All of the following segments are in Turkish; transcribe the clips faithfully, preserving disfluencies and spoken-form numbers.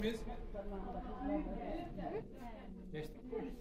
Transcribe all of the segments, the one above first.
miyiz? Geçtik.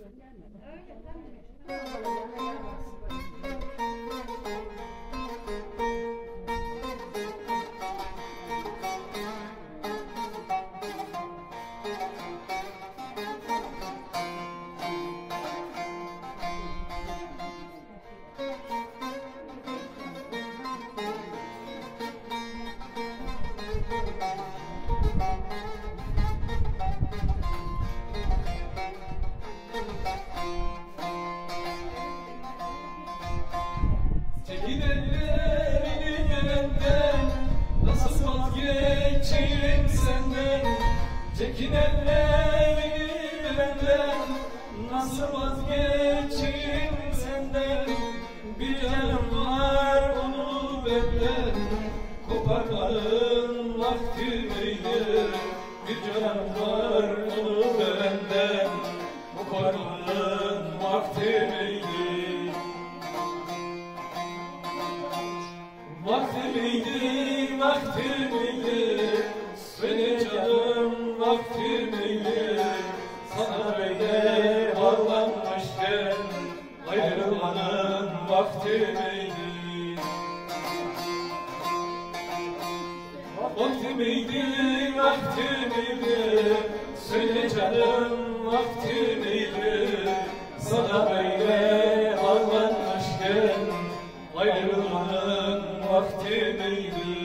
Çekin ellerini gelenden, nasıl vazgeçeyim senden? Çekin ellerini gelenden, nasıl vazgeçeyim senden? Bir canım var onu benden, koparmanın vakti meyli. Bir canım var onu benden, koparmanın vakti meyli. Vakti miydi, vakti miydi, söyle canım vakti miydi? Sana böyle bağlanmışken ayrılmanın vakti miydi? Vakti miydi, vakti miydi, söyle canım vakti miydi? Sana böyle bağlanmışken ayrılmanın vakti miydi?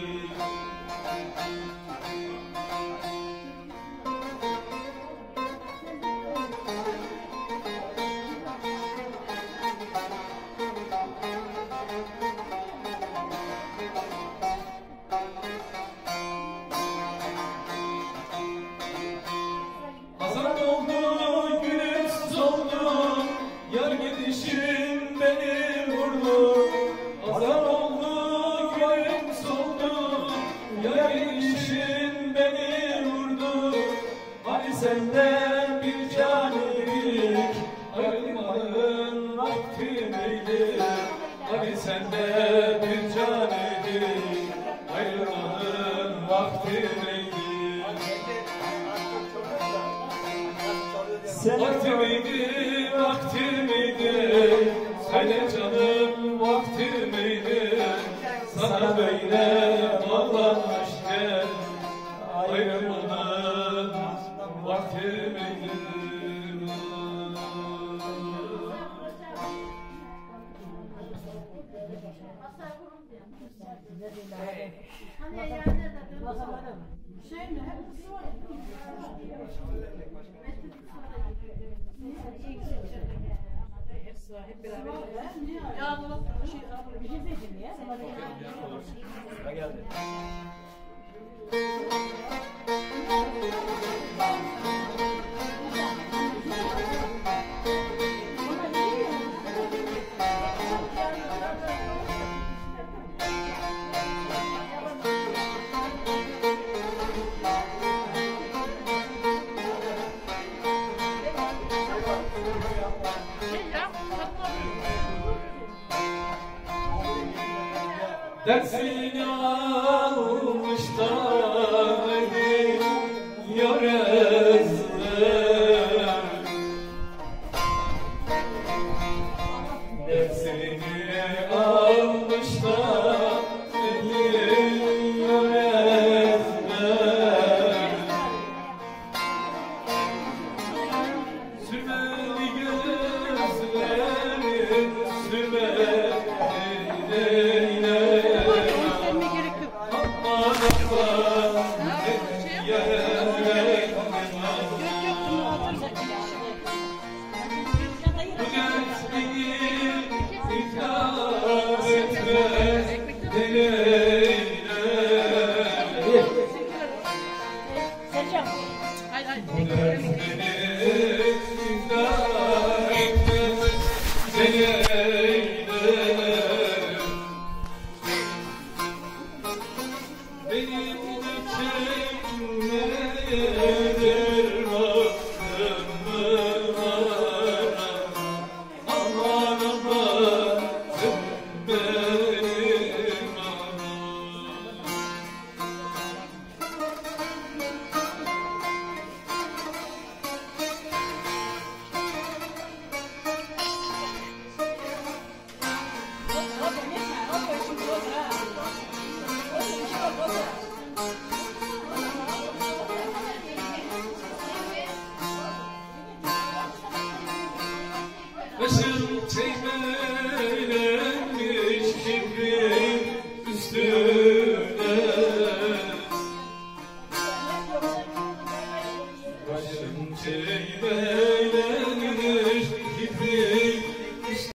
Hazan oldu, güneşsiz oldu, yar gidişin beni vurdu. Hazan oldu, güneşsiz oldu, yar gidişin beni vurdu. Hani senden bir canilik, ayrılmanın vakti miydi? Hani senden bir canilik, ayrılmanın vakti miydi? Vakti miydi, vakti miydi, söyle canım vakti miydi? Sana böyle bağlanmışken ayrılmanın vakti miydi? Şey mi? Hep var. Hepsi var, hep beraber. Ya Allah, bir şey diyeceğim ya. Sıra geldi. Dersini almış da yar ezber. Dersini almış da yar ezber. Sürmeli gözlerin, sürmeli Hayır hayır. Benim için